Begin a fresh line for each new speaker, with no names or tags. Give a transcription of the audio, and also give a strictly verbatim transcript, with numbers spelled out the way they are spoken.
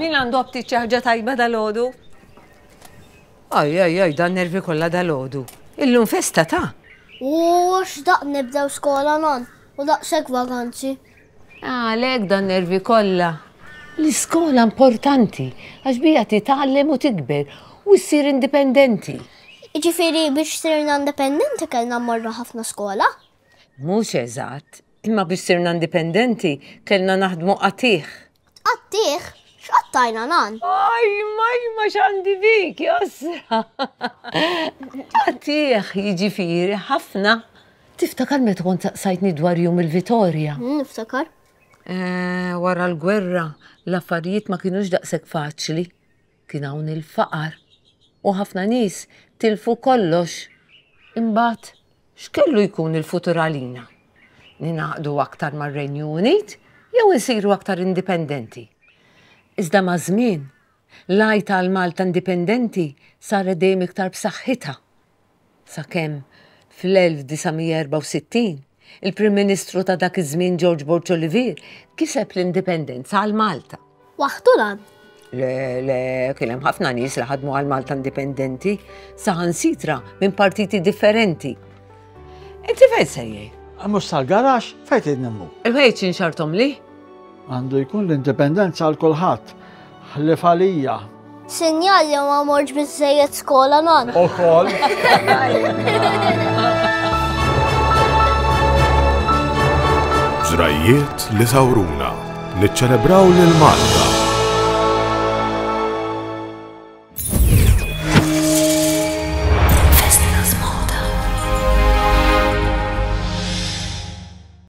Min għandu abti ċaħġa tajba dal-ħodu? Aj, aj, aj, dan nervi kolla dal-ħodu. Illum festa ta'
U x'daq nibdew skola non, u daqshekk vaganzi.
Għalek dan nervi kolla. L-iskola importanti, għax bija titgħallem u tikber u ssir indipendenti.
Ġifieri biex sirna indipendenti kellna mmorru ħafna skola?
Mhux eżatt, imma biex sirna indipendenti kellna naħdmu qatih.
Qattih? X'qattajna nan?
Aj, maj, ma x'għandi bik, josra. Qatih jiġifieri ħafna. Tiftakar meta kont saqsajtni dwar jum il-Vitorja?
Niftakar.
Wara l-gwerra, l-affarijiet ma kienux daqshekk faċli. Kien hawn il-faqar. U ħafna nies tilfu kollox. Imbagħad x'kellu jkun il-futur għalina? Ninaqdu aktar mar-Renju Unit jew insiru aktar indipendenti? Iżda ma' żmien, l-għajta għal Malta indipendenti saret dejjem iktar b'saħħitha. Sakemm fl-elf tisa' erba' u sittin il-Prim Ministru ta' dak iż-żmien George Borch Olivier kiseb l-indipendenza għal Malta.
Waħdu lan?
Le, le, kien hemm ħafna nies li ħadmu għal Malta indipendenti, saħansitra minn partiti differenti. Inti fejn sejjej?
Mhux sal-garax fejn tidnemmu.
Il-ħejġ inxartom li?
Għandu jkun l-indipendenza għal kulħadd. Ħlif għalija.
Sinjal li ma morġ biżejjed skola non.
Ukoll.
Ġrajiet li sawruna, niċċelebraw lil Malta.